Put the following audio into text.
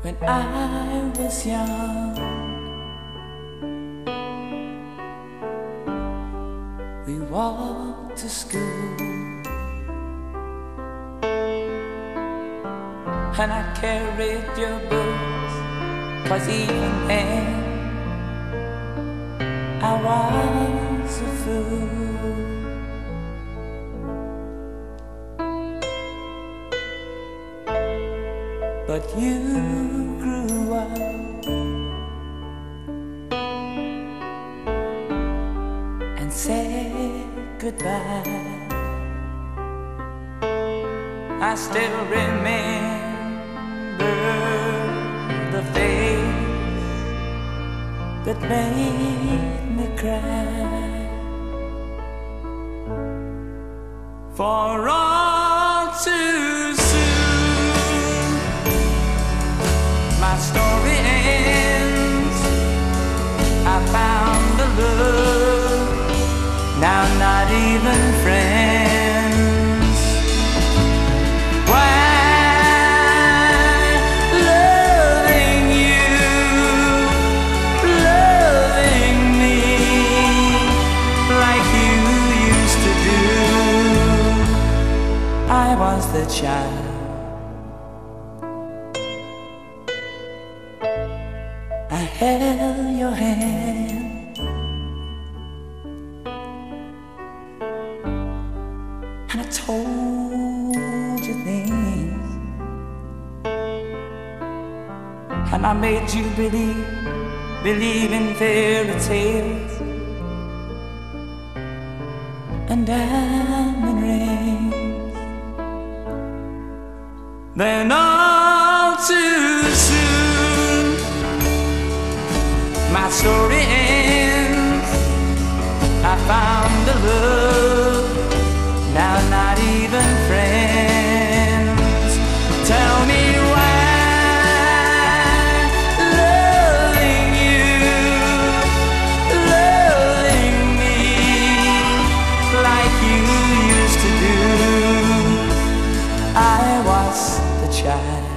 when I was young. We walked to school, and I carried your books, 'cause even then I was a fool. But you grew up and said goodbye. I still remember the face that made me cry. For all too soon my story ends. I found a love, now not even friends. Why loving you, loving me like you used to do? I was the child, I held your hand, and I told you things, and I made you believe in fairy tales and diamond rings. Then all too soon my story ends. I found a love, now not even friends. Tell me why loving you, loving me like you used to do. I was the child,